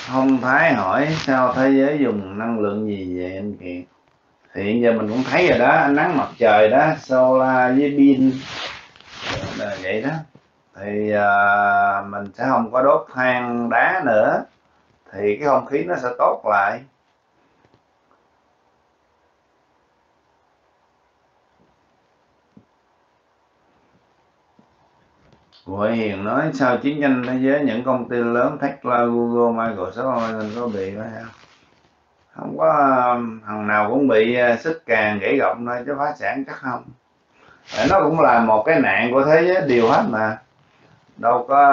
Không Thái hỏi sao thế giới dùng năng lượng gì vậy anh Kiệt? Thì hiện giờ mình cũng thấy rồi đó, ánh nắng mặt trời đó, solar với pin là vậy đó. Thì mình sẽ không có đốt than đá nữa, thì cái không khí nó sẽ tốt lại. Huệ Hiền nói sau chiến tranh thế giới những công ty lớn Tesla, Google, Microsoft Amazon có bị đó hả? Không có, thằng nào cũng bị xích càng gãy gọng thôi chứ phá sản chắc không. Tại nó cũng là một cái nạn của thế giới điều hết mà, đâu có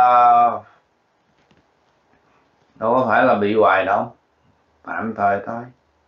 đâu có phải là bị hoài đâu, tạm thời thôi.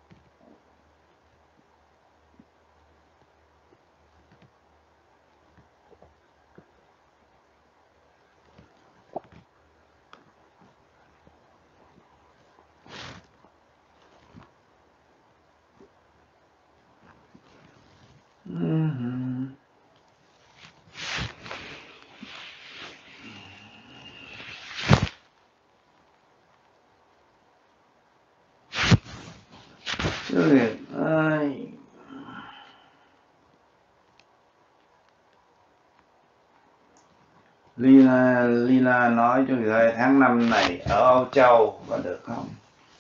Ơi. Lina nói cho người tháng 5 này ở Âu Châu có được không?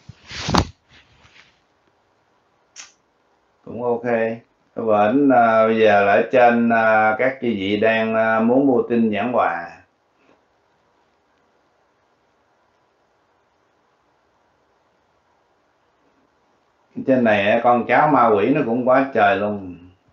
Cũng ok. Bển bây giờ là ở trên các chị vị đang muốn mua tin giảng hòa. Trên này con cháu ma quỷ nó cũng quá trời luôn.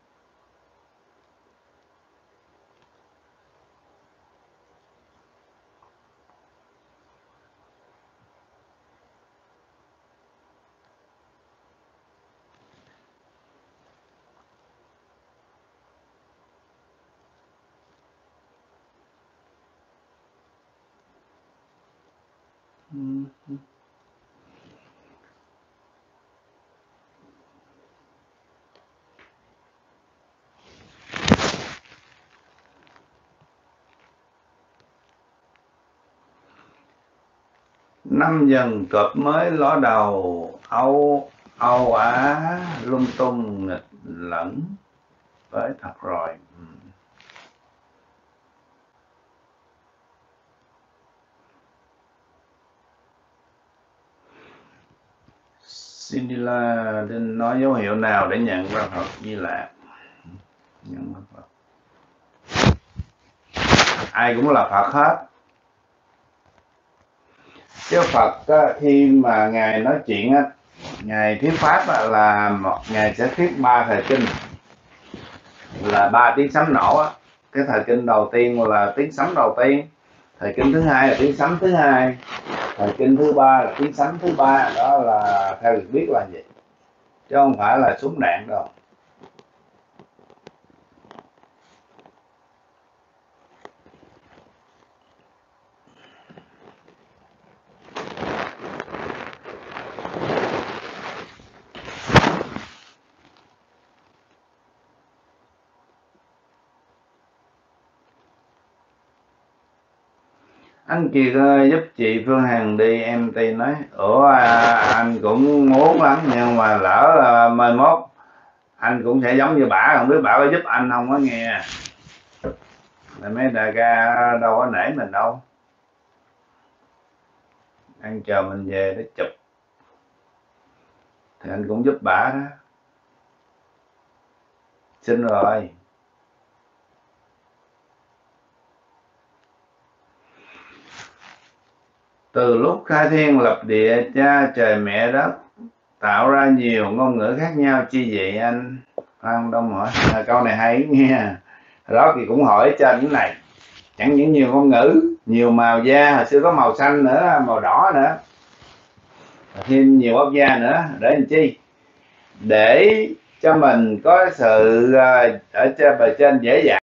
Năm dần cọp mới ló đầu, Âu Á lung tung nghịch lẫn tới thật rồi. Cindyla nên nói dấu hiệu nào để nhận ra Phật Di Lạc? Nhận ra Phật. Ai cũng là Phật hết. Chứ Phật á, khi mà ngài nói chuyện á, ngài thuyết pháp á, là ngài sẽ thuyết 3 thời kinh, là 3 tiếng sấm nổ á. Cái thời kinh đầu tiên là tiếng sấm đầu tiên, thời kinh thứ hai là tiếng sấm thứ hai, thời kinh thứ ba là tiếng sấm thứ ba. Đó là theo được biết là vậy, chứ không phải là súng đạn đâu. Anh Kiệt ơi, giúp chị Phương Hằng đi. Em ti nói anh cũng muốn lắm, nhưng mà lỡ mai mốt anh cũng sẽ giống như bả, không biết bả có giúp anh không có nghe. Là mấy đại ca đâu có nể mình đâu, anh chờ mình về để chụp thì anh cũng giúp bả đó. Xin rồi. Từ lúc khai thiên lập địa, cha trời mẹ đất tạo ra nhiều ngôn ngữ khác nhau chi vậy anh? Phan Đông hỏi. Câu này hay nghe. Đó thì cũng hỏi trên cái này, chẳng những nhiều ngôn ngữ, nhiều màu da, hồi xưa có màu xanh nữa, màu đỏ nữa, thêm nhiều ốc da nữa, để làm chi? Để cho mình có sự ở trên bề trên dễ dàng